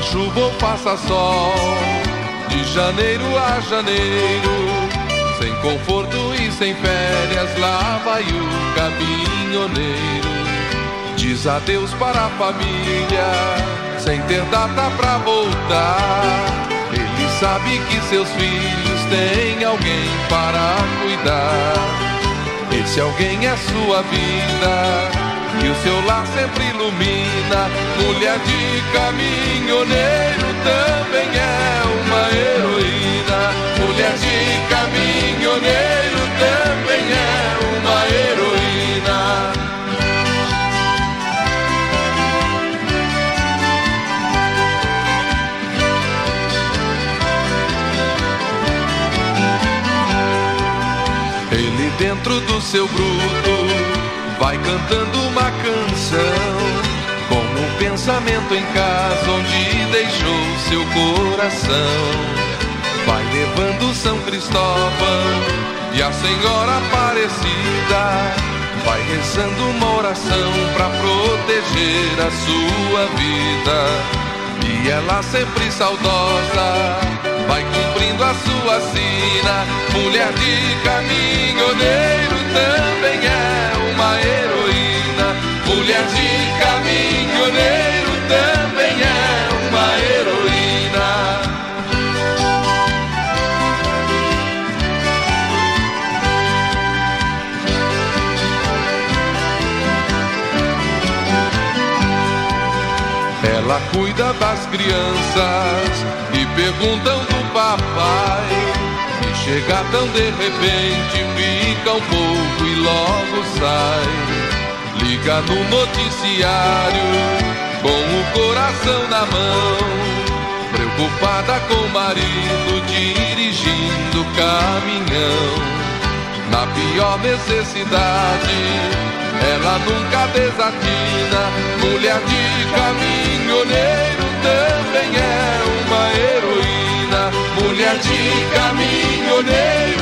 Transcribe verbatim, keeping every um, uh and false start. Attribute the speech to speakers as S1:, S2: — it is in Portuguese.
S1: chuva ou faça sol, de janeiro a janeiro, sem conforto e sem férias, lá vai o caminhoneiro. Diz adeus para a família, sem ter data pra voltar. Ele sabe que seus filhos têm alguém para cuidar. Esse alguém é sua vida, que o seu lar sempre ilumina. Mulher de caminhoneiro também é uma heroína. Mulher de caminhoneiro também é uma heroína. Ele dentro do seu bruto vai cantando uma canção, com um pensamento em casa onde deixou seu coração. Vai levando São Cristóvão e a Senhora Aparecida, vai rezando uma oração pra proteger a sua vida. E ela sempre saudosa vai cumprindo a sua sina. Mulher de caminhoneiro também é uma heroína. Mulher de caminhoneiro também é uma heroína. Ela cuida das crianças e perguntam do papai, e chega tão de repente, fica um pouco e logo sai. Liga no noticiário com o coração na mão, preocupada com o marido dirigindo o caminhão. Na pior necessidade ela nunca desatina. Mulher de caminhoneiro também é uma heroína. Mulher de caminhoneiro